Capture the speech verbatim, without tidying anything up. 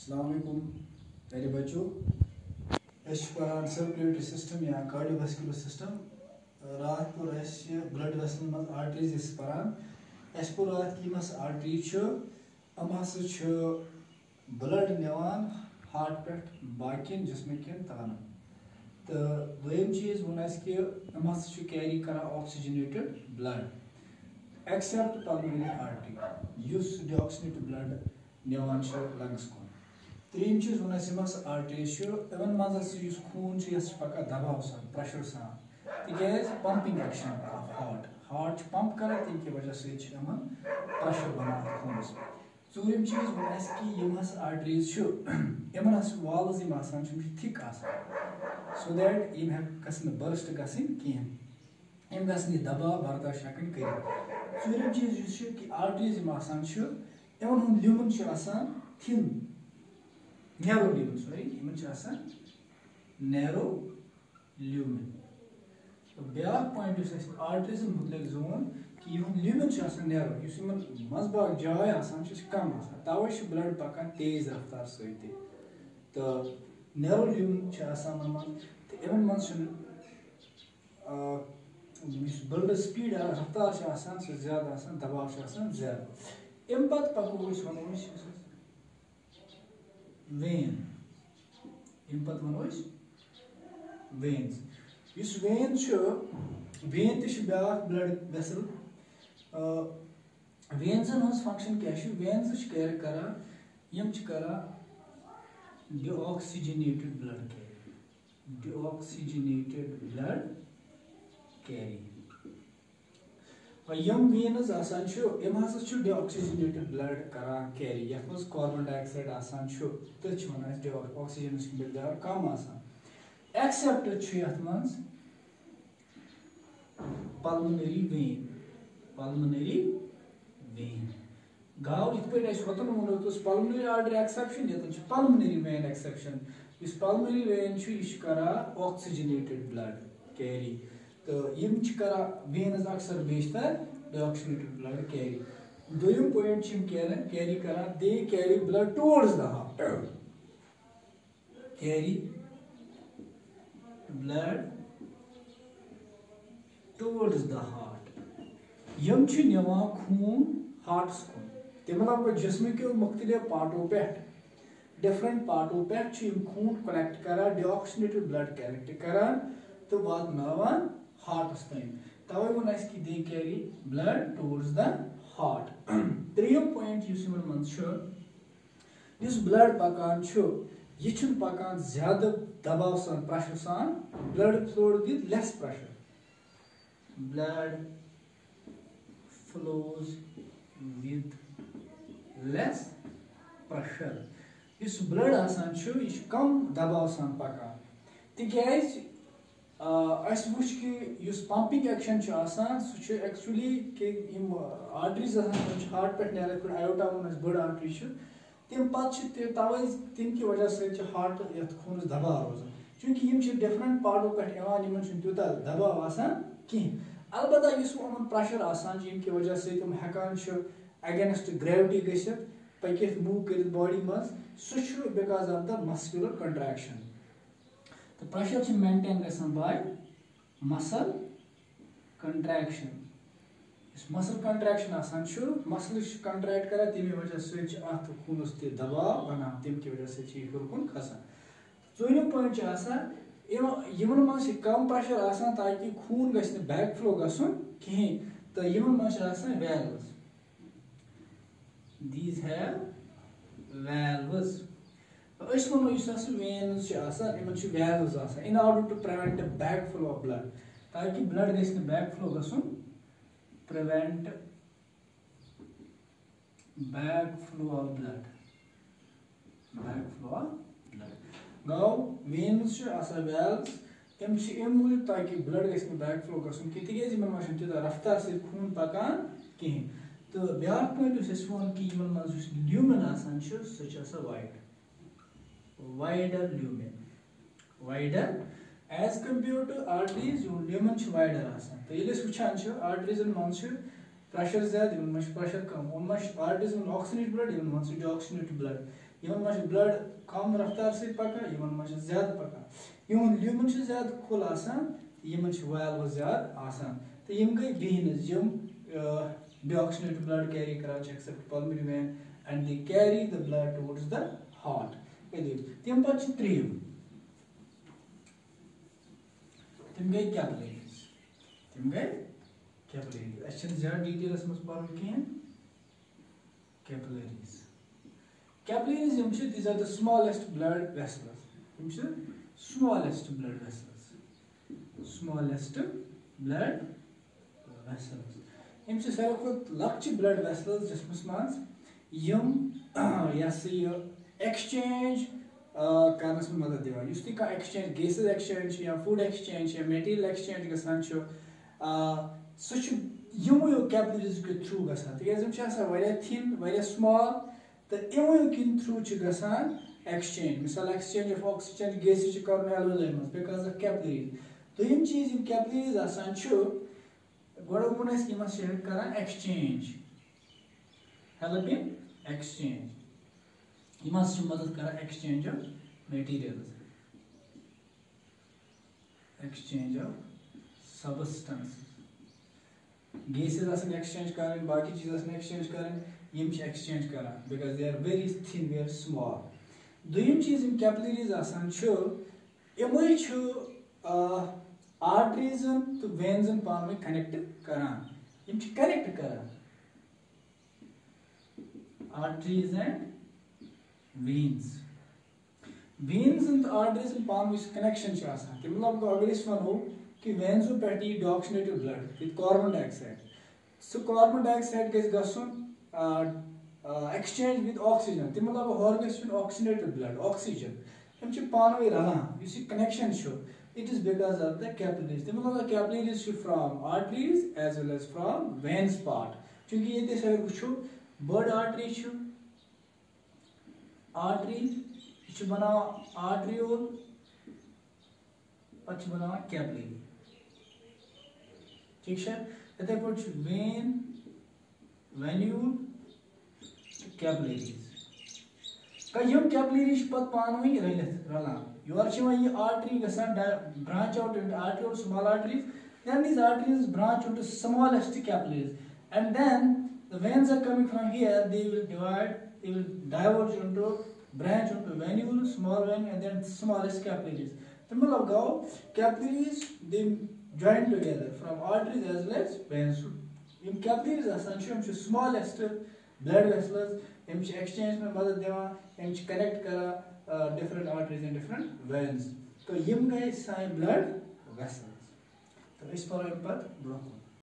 अस्सलाम वालेकुम मेरे बच्चों। अस पढ़ान सर्कुलेटरी सिस्टम या कार्डियोवास्कुलर सिस्टम। रात पुर ब्लड वेसल मज आर्टरीज पढ़ान। अस पुर रात कि आर्टरी अम हसा ब्लड निवान हार्ट पे बाकिन जिस्म कन तान। तो दोम चीज वो कि अम हसा कैरी कर oxygenated blood except pulmonary artery युस डीऑक्सीजनेटेड ब्लड निवान लंग्स कुन। त्रीम चीज वो आर्टरीज इन मज खून पका दबाव सान प्रेशर सान तिक pumping action heart heart pump कर तम की वजह से प्रेशर बनान खूनस। चूरिम चीज वो कि आर्टरीज इन वाल्स थिक सो दैट यम गसन बर्स्ट गसन कहें यम गसन दबाव बर्दाश्त हेकन कर। चूरिम चीज कि आर्टरीज इन lumen thin narrow lumen sorry इन नैरो ल्यूमन। तो ब्या पॉइंट आर्टरीज मुतलिक जोन कि ल्यूमन नैरो मजबाग जाय कम तवे ब्लड पकान तेज रफ्तार सत। तो नैरो ल्यूमन इन मज ब्लड स्पीड रफ्तार सह ज्यादा दबाव ज्यादा। अम पे पको वो वेन अम पे वो वेन्स इस वेन वेन त्या ब्लड वेसल। वेन्सन हज फंक्शन क्या वेन्स कैरी कर यम कर deoxygenated blood carry deoxygenated blood carry. यम वेन्स यम हसा डीऑक्सीजनेटेड ब्लड कर कैरी ये मज कार्बन डाइऑक्साइड तथ वन ऑक्सीजन की मिकदार कम एक्सेप्ट यथ मज पल्मोनरी वेन पल्मोनरी वेन गाव इत पे वोतन वो पल्मोनरी आर्टरी एक्सेप्शन ये पल्मोनरी वेन एक्सेप्शन। इस पल्मोनरी वेन यह कर ऑक्सीजनेटेड ब्लड कैरी। तो यम कर वेन्स अक्सर बेशतर डीऑक्सीजनेटेड ब्लड कैरी। दोम पॉइंट कैरी कर they carry blood towards the heart carry blood towards the heart. यम निवान खून हार्टस कुन तम मतलब जिस्म के मुख्तलिफ पार्टों पे डिफरेंट पार्टों पे खून कलेक्ट कर डीऑक्सीजनेटेड ब्लड कलेक्ट कर तो वातान हार्टस तम तवे वो कि they carry blood towards the heart. त्रीम पॉइंट इस ब्लड पकान यह पकान ज्यादा दबाव सान प्रेशर सान blood flow with less pressure blood flows with less pressure. इस ब्लड आसान यह कम दबाव सान पकान तिक वो कि पंपिंग एक्शन सह एक्चुअली आर्टरीज हार्ट पे ना आयोटा वो बड़ आर्टरी तम पे तवे तम की वजह से हार्ट ये खून दबाव रोजान चूंकि यम डिफरेंट पार्टों पे तूता दबाव कहें। अलबत्ता वो प्रेशर आसान की वजह से तुम हेकान अगेंस्ट ग्रेविटी गसित पकित मूव कर बॉडी मज सह because of the muscular contraction. तो प्रेशर मेंटेन गसान बाय मसल कंट्रैक्शन। इस मसल कंट्रैक्शन आसान मसल कंट्रैक्ट कर तमी वजह से खूनस दबाव बना तम की वजह से हर खसान। चूरिम पॉइंट यमन मज कम प्रेशर आसान ताकि खून गि बैक फ्लो गसन कहें। तो यमन मज वैल्व्स दीज हैव वैल्व्स। अस वो veins in valves in order to prevent back flow of blood ताकि ब्लड गि बैक फ्लो गसन prevent back flow of blood back flow of blood गो वेन्स वैल्व्स अम मूजूब ताकि ब्लड गि बैक फ्लो गसन तिक तूत रफ्तार से खून पकान कहें। तो ब्या पॉइंट वो कि मज ल्यूमन आसान सह wide wider lumen wider as compare to arteries lumen wider आसान। तो ये वुचान आर्टरीजन मज प्रेशर ज्यादा इन प्रेशर कम उन आर्टरीज ऑक्सीजनेटेड ब्लड इन डीऑक्सीजनेटेड ब्लड यमन मज ब्लड कम रफ्तार से पका यमन मज ज्यादा पका यमन ल्यूमन छ ज्यादा खुल आसान यमन छ वाल ज्यादा आसान तो यम गई veins यम deoxygenated blood carry करा except pulmonary vein and they carry the blood towards the heart तम पे त्रीम तम गई कैपिलरीज तम गई कैपिलरीज अच्छे ज्यादा डिटेल्स मज पढ़ कहीं कैपिलरीज कैपिलरीज यम छ these are the smallest blood vessels यम छ smallest blood vessels smallest blood vessels यम छ सारे खुद लक्ष्य blood vessels जिसमें मज यम यस ये exchange करनस में मदद दिवान युस का exchange gases exchange या food exchange या material exchange गसान छ सच यमो कैपिलरीज के थ्रू गसान तक यम छ आसा वारिया thin वारिया small तो यमो किन थ्रू छ गसान exchange मिसाल exchange of oxygen gases छ करन alveoli में because of capillaries तो यम चीज यम capillaries आसान छ गोडो मुनस यम शेयर करन exchange helping exchange यम छ मदद कर exchange of materials exchange of substances gases आसन exchange करन बाकी चीज आसन exchange करन यम छ exchange Karan because they are very thin very small दोयम चीज यम capillaries आसन छ यमय छ arteries तो veins पान में connect करन यम छ connect Karan arteries and veins veins and arteries and पान में connection छ आसन कि मतलब अगर इस वनो कि veins पे deoxygenated blood with carbon dioxide so carbon dioxide Gus गसन exchange with oxygen ते मतलब horgis with oxygenated blood oxygen हम छ पान में रलान you see connection छ it is because of the capillaries ते मतलब capillaries from arteries as well as from veins part क्योंकि ये ते अगर वुचो बड़ artery छ artery छ बना arteriole पछ बना capillary ठीक है इथे पर vein venule capillaries का यम capillaries पत पान में रलित रला योर छ ये artery गसन branch out into arteriole small arteries then these arteries branch into smallest capillaries and then the veins are coming from here they will divide they will diverge into branch into venule small vein and then smallest capillaries the matlab go capillaries they join together from arteries as well as veins in capillaries asan chum smallest blood vessels em exchange mein madad devan em connect kara uh, different arteries and different veins तो यम गए sign blood vessels तो इस पर pat bronchol